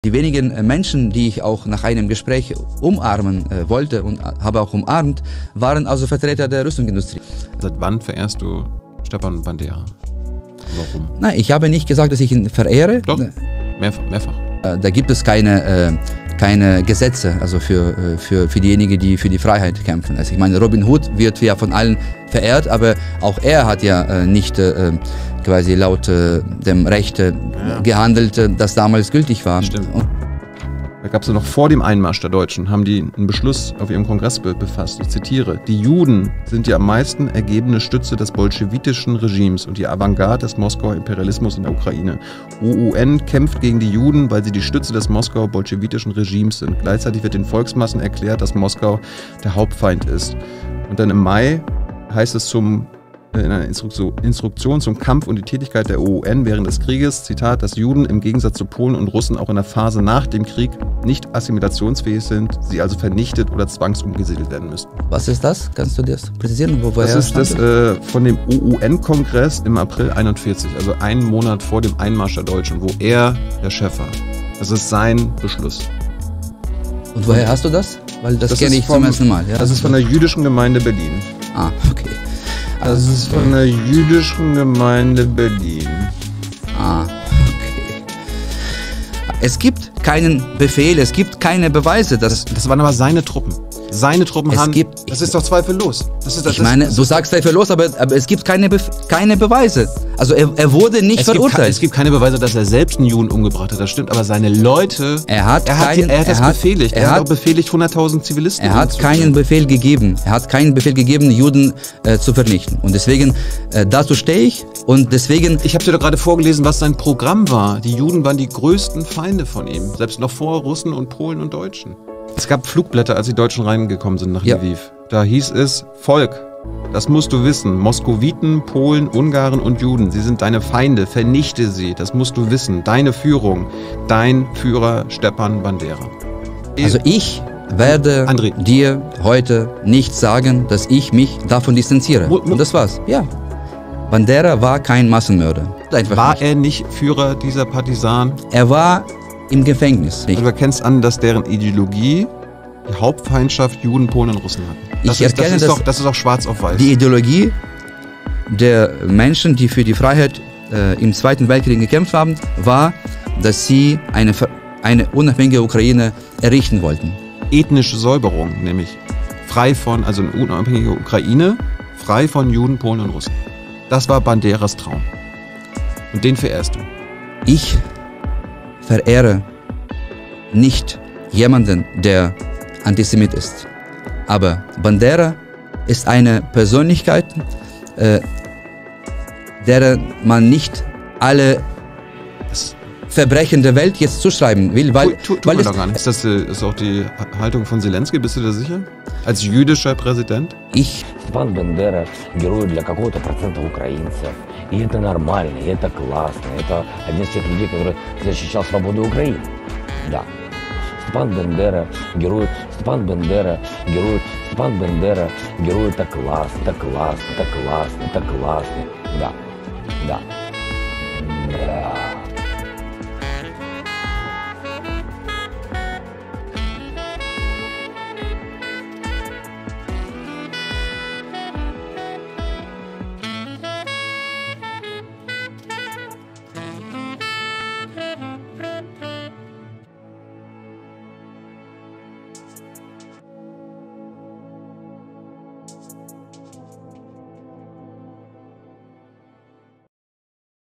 Die wenigen Menschen, die ich auch nach einem Gespräch umarmen wollte und habe auch umarmt, waren also Vertreter der Rüstungsindustrie. Seit wann verehrst du Stepan Bandera? Warum? Nein, ich habe nicht gesagt, dass ich ihn verehre. Doch, mehrfach. Da gibt es keine Gesetze, also für diejenigen, die für die Freiheit kämpfen. Also ich meine, Robin Hood wird ja von allen verehrt, aber auch er hat ja nicht quasi laut dem Recht gehandelt, das damals gültig war. Stimmt. Da gab es ja noch vor dem Einmarsch der Deutschen, haben die einen Beschluss auf ihrem Kongress befasst. Ich zitiere: Die Juden sind die am meisten ergebene Stütze des bolschewitischen Regimes und die Avantgarde des Moskauer Imperialismus in der Ukraine. OUN kämpft gegen die Juden, weil sie die Stütze des Moskauer bolschewitischen Regimes sind. Gleichzeitig wird den Volksmassen erklärt, dass Moskau der Hauptfeind ist. Und dann im Mai heißt es in einer Instruktion zum Kampf und die Tätigkeit der OUN während des Krieges, Zitat, dass Juden im Gegensatz zu Polen und Russen auch in der Phase nach dem Krieg nicht assimilationsfähig sind, sie also vernichtet oder zwangsumgesiedelt werden müssten. Was ist das? Kannst du das präzisieren? Das ist das von dem OUN-Kongress im April 41, also einen Monat vor dem Einmarsch der Deutschen, wo er der Chef war. Das ist sein Beschluss. Und woher hast du das? Weil das kenne ich zum ersten Mal. Ja? Das ist von der jüdischen Gemeinde Berlin. Ah, okay. Das ist von der jüdischen Gemeinde Berlin. Ah, okay. Es gibt keinen Befehl, es gibt keine Beweise. Das waren aber seine Truppen. Seine Truppen haben... Das ist doch zweifellos. Ich meine, du sagst zweifellos, aber es gibt keine Beweise. Also er wurde nicht verurteilt. Es gibt keine Beweise, dass er selbst einen Juden umgebracht hat. Das stimmt, aber seine Leute... Er hat das befehligt. Er hat auch befehligt, 100.000 Zivilisten Er hat keinen Befehl gegeben. Er hat keinen Befehl gegeben, Juden zu vernichten. Und deswegen, dazu stehe ich. Und deswegen... Ich habe dir doch gerade vorgelesen, was sein Programm war. Die Juden waren die größten Feinde von ihm. Selbst noch vor Russen und Polen und Deutschen. Es gab Flugblätter, als die Deutschen reingekommen sind nach Lviv. Da hieß es: Volk, das musst du wissen. Moskowiten, Polen, Ungarn und Juden, sie sind deine Feinde. Vernichte sie. Das musst du wissen. Deine Führung. Dein Führer Stepan Bandera. Also ich werde dir heute nicht sagen, dass ich mich davon distanziere. Und das war's. Ja. Bandera war kein Massenmörder. War er nicht Führer dieser Partisanen? Er war im Gefängnis. Also du erkennst an, dass deren Ideologie die Hauptfeindschaft Juden, Polen und Russen hatten. Das ist auch schwarz auf weiß. Die Ideologie der Menschen, die für die Freiheit im Zweiten Weltkrieg gekämpft haben, war, dass sie eine unabhängige Ukraine errichten wollten. Ethnische Säuberung, nämlich also eine unabhängige Ukraine, frei von Juden, Polen und Russen. Das war Banderas Traum. Und den verehrst du. Ich verehre nicht jemanden, der Antisemit ist. Aber Bandera ist eine Persönlichkeit, der man nicht alle Verbrechen der Welt jetzt zuschreiben will, weil tut man doch gar nicht. Ist das auch die Haltung von Zelensky, bist du da sicher? Als jüdischer Präsident? Степан Бандера герой для какого-то процента украинцев. И это нормально, и это классно. Это один из тех людей, который защищал свободу Украины. Да. Степан Бандера герой, Степан Бандера герой, Степан Бандера герой, это классно, это классно, это классно, это классно. Да, да.